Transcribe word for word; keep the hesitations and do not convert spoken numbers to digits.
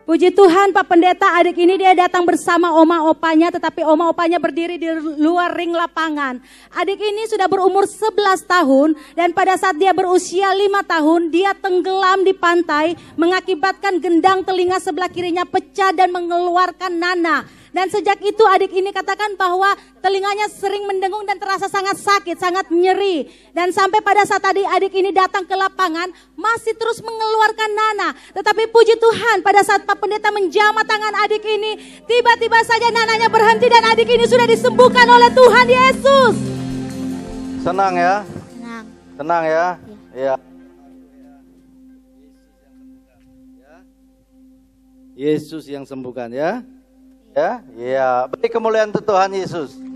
Puji Tuhan, Pak Pendeta, adik ini dia datang bersama oma opanya, tetapi oma opanya berdiri di luar ring lapangan. Adik ini sudah berumur sebelas tahun, dan pada saat dia berusia lima tahun, dia tenggelam di pantai, mengakibatkan gendang telinga sebelah kirinya pecah dan mengeluarkan nanah. Dan sejak itu adik ini katakan bahwa telinganya sering mendengung dan terasa sangat sakit, sangat nyeri. Dan sampai pada saat tadi adik ini datang ke lapangan, masih terus mengeluarkan nanah. Tetapi puji Tuhan, pada saat Pak Pendeta menjamah tangan adik ini, tiba-tiba saja nanahnya berhenti dan adik ini sudah disembuhkan oleh Tuhan Yesus. Senang ya? Senang. Senang ya? Iya. Yesus yang sembuhkan ya? Ya, iya. Beri kemuliaan untuk Tuhan Yesus.